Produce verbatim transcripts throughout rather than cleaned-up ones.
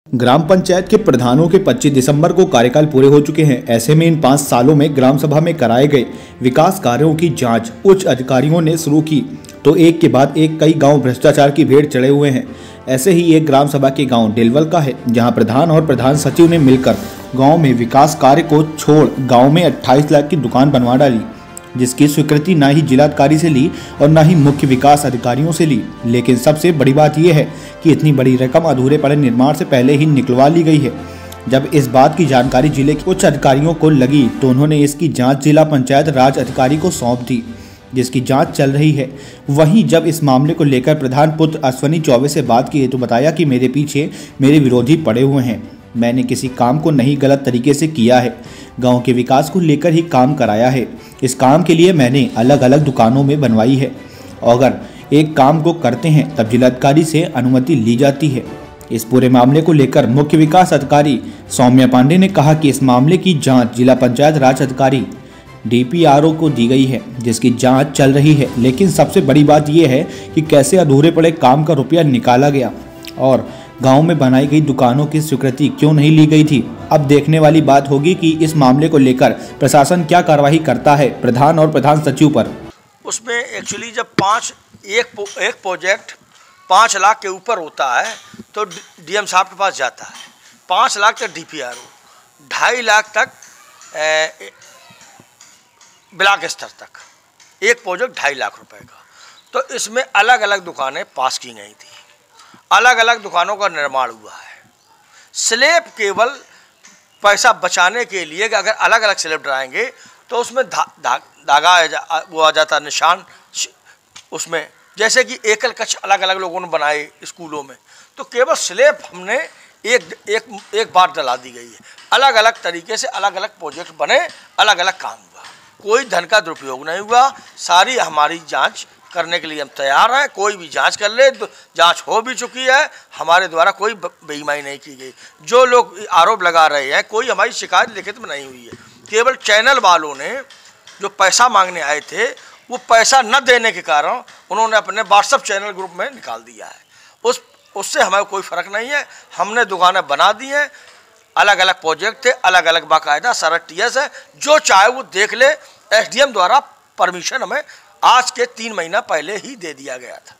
ग्राम पंचायत के प्रधानों के पच्चीस दिसंबर को कार्यकाल पूरे हो चुके हैं। ऐसे में इन पाँच सालों में ग्राम सभा में कराए गए विकास कार्यों की जांच उच्च अधिकारियों ने शुरू की, तो एक के बाद एक कई गांव भ्रष्टाचार की भेंट चढ़े हुए हैं। ऐसे ही एक ग्राम सभा के गांव डेलवल का है, जहां प्रधान और प्रधान सचिव ने मिलकर गाँव में विकास कार्य को छोड़ गाँव में अट्ठाईस लाख की दुकान बनवा डाली, जिसकी स्वीकृति न ही जिलाधिकारी से ली और न ही मुख्य विकास अधिकारियों से ली। लेकिन सबसे बड़ी बात यह है कि इतनी बड़ी रकम अधूरे पड़े निर्माण से पहले ही निकलवा ली गई है। जब इस बात की जानकारी जिले के उच्च अधिकारियों को लगी तो उन्होंने इसकी जांच जिला पंचायत राज अधिकारी को सौंप दी, जिसकी जांच चल रही है। वहीं जब इस मामले को लेकर प्रधान पुत्र अश्वनी चौबे से बात की तो बताया कि मेरे पीछे मेरे विरोधी पड़े हुए हैं, मैंने किसी काम को नहीं गलत तरीके से किया है, गांव के विकास को लेकर ही काम कराया है। इस काम के लिए मैंने अलग अलग दुकानों में बनवाई है। अगर एक काम को करते हैं तब जिलाधिकारी से अनुमति ली जाती है। इस पूरे मामले को लेकर मुख्य विकास अधिकारी सौम्या पांडे ने कहा कि इस मामले की जांच जिला पंचायत राज अधिकारी डी पी आर ओ को दी गई है, जिसकी जांच चल रही है। लेकिन सबसे बड़ी बात यह है कि कैसे अधूरे पड़े काम का रुपया निकाला गया और गांव में बनाई गई दुकानों की स्वीकृति क्यों नहीं ली गई थी। अब देखने वाली बात होगी कि इस मामले को लेकर प्रशासन क्या कार्रवाई करता है प्रधान और प्रधान सचिव पर। उसमें एक्चुअली जब पाँच एक एक प्रोजेक्ट पाँच लाख के ऊपर होता है तो डीएम साहब के पास जाता है, पाँच लाख तक डीपीआरओ, ढाई लाख तक ए, ब्लॉक स्तर तक एक प्रोजेक्ट ढाई लाख रुपए का। तो इसमें अलग अलग दुकानें पास की गई थी, अलग अलग दुकानों का निर्माण हुआ है। स्लैब केवल पैसा बचाने के लिए कि अगर अलग अलग स्लैब डराएंगे तो उसमें धा, धा, धागा जा, वो आ जाता निशान उसमें, जैसे कि एकल कक्ष अलग अलग लोगों ने बनाए स्कूलों में, तो केवल स्लैब हमने एक एक एक बार डला दी गई है। अलग अलग तरीके से अलग अलग प्रोजेक्ट बने, अलग अलग काम हुआ, कोई धन का दुरुपयोग नहीं हुआ। सारी हमारी जांच करने के लिए हम तैयार हैं, कोई भी जांच कर ले, जांच हो भी चुकी है, हमारे द्वारा कोई बेईमानी नहीं की गई। जो लोग आरोप लगा रहे हैं, कोई हमारी शिकायत लिखित में नहीं हुई है। केवल चैनल वालों ने जो पैसा मांगने आए थे वो पैसा न देने के कारण उन्होंने अपने व्हाट्सएप चैनल ग्रुप में निकाल दिया है। उस उससे हमें कोई फ़र्क नहीं है। हमने दुकानें बना दी हैं, अलग अलग प्रोजेक्ट थे, अलग अलग बाकायदा सारा टी एस है, जो चाहे वो देख ले। एस डी एम द्वारा परमिशन हमें आज के तीन महीना पहले ही दे दिया गया था।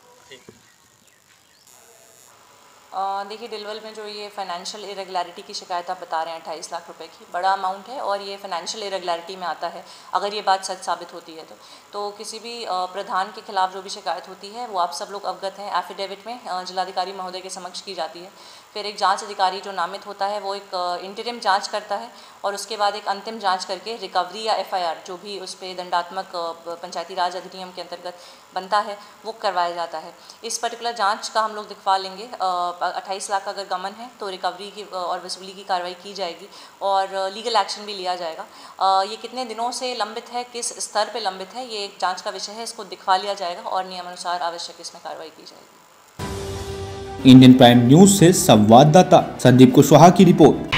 देखिए, डेलवल में जो ये फाइनेंशियल इरेगुलरिटी की शिकायत आप बता रहे हैं अट्ठाईस लाख रुपए की, बड़ा अमाउंट है और ये फाइनेंशियल इरेगुलरिटी में आता है। अगर ये बात सच साबित होती है तो तो किसी भी प्रधान के खिलाफ जो भी शिकायत होती है वो आप सब लोग अवगत हैं, एफिडेविट में जिलाधिकारी महोदय के समक्ष की जाती है। फिर एक जांच अधिकारी जो नामित होता है वो एक इंटरिम जांच करता है और उसके बाद एक अंतिम जांच करके रिकवरी या एफ आई आर जो भी उस पर दंडात्मक पंचायती राज अधिनियम के अंतर्गत बनता है वो करवाया जाता है। इस पर्टिकुलर जांच का हम लोग दिखवा लेंगे। अट्ठाईस लाख अगर गमन है तो रिकवरी की और वसूली की कार्रवाई की जाएगी और लीगल एक्शन भी लिया जाएगा। ये कितने दिनों से लंबित है, किस स्तर पे लंबित है, ये एक जांच का विषय है, इसको दिखवा लिया जाएगा और नियमानुसार आवश्यक इसमें कार्रवाई की जाएगी। इंडियन प्राइम न्यूज से संवाददाता संदीप कुशवाहा की रिपोर्ट।